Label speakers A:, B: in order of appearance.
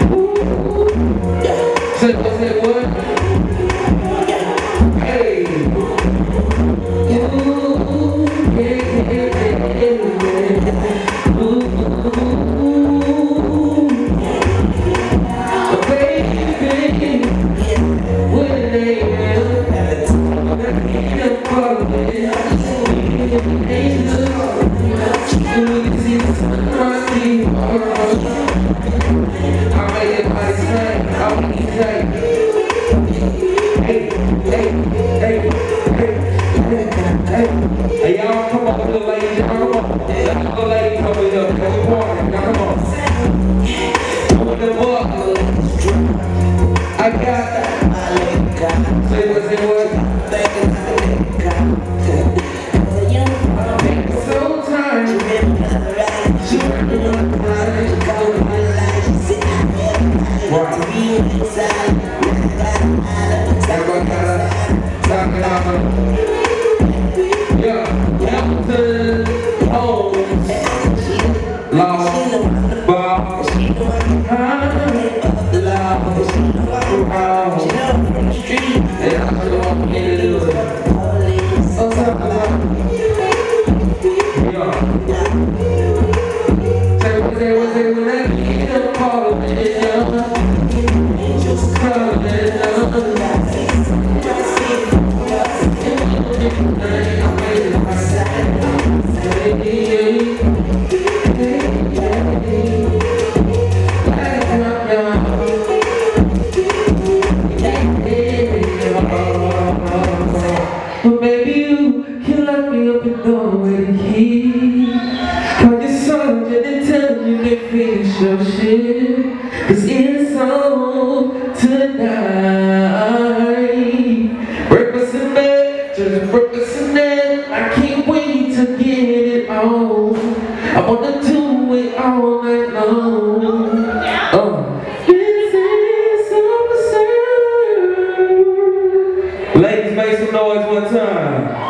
A: Say what? Hey. Hey, y'all, come on, little ladies, come on. Little ladies over here, come on, come on. With the book, I got that. Say what? Sometimes, maybe you can lock me up and throw away the key. Call your soldier and tell him you can finish your shit. Cause it's on tonight. Represent that, just represent that. I can't wait to get it on. I wanna do it all night long. This is so absurd. Ladies, make some noise one time.